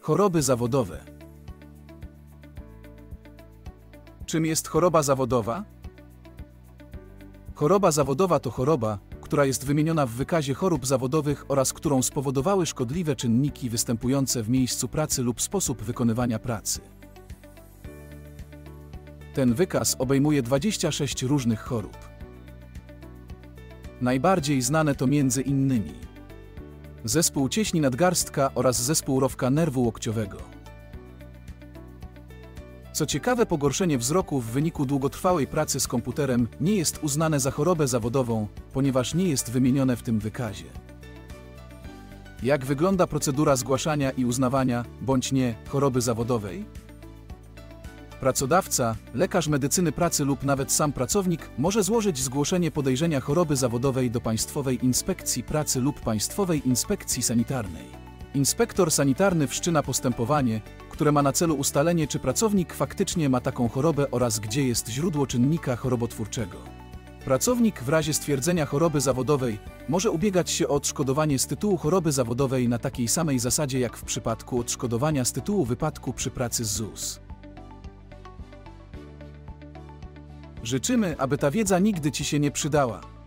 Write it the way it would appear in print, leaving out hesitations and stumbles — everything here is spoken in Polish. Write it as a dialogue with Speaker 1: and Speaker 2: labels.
Speaker 1: Choroby zawodowe. Czym jest choroba zawodowa? Choroba zawodowa to choroba, która jest wymieniona w wykazie chorób zawodowych oraz którą spowodowały szkodliwe czynniki występujące w miejscu pracy lub sposób wykonywania pracy. Ten wykaz obejmuje 26 różnych chorób. Najbardziej znane to m.in. zespół cieśni nadgarstka oraz zespół rowka nerwu łokciowego. Co ciekawe, pogorszenie wzroku w wyniku długotrwałej pracy z komputerem nie jest uznane za chorobę zawodową, ponieważ nie jest wymienione w tym wykazie. Jak wygląda procedura zgłaszania i uznawania, bądź nie, choroby zawodowej? Pracodawca, lekarz medycyny pracy lub nawet sam pracownik może złożyć zgłoszenie podejrzenia choroby zawodowej do Państwowej Inspekcji Pracy lub Państwowej Inspekcji Sanitarnej. Inspektor sanitarny wszczyna postępowanie, które ma na celu ustalenie, czy pracownik faktycznie ma taką chorobę oraz gdzie jest źródło czynnika chorobotwórczego. Pracownik w razie stwierdzenia choroby zawodowej może ubiegać się o odszkodowanie z tytułu choroby zawodowej na takiej samej zasadzie jak w przypadku odszkodowania z tytułu wypadku przy pracy z ZUS. Życzymy, aby ta wiedza nigdy Ci się nie przydała.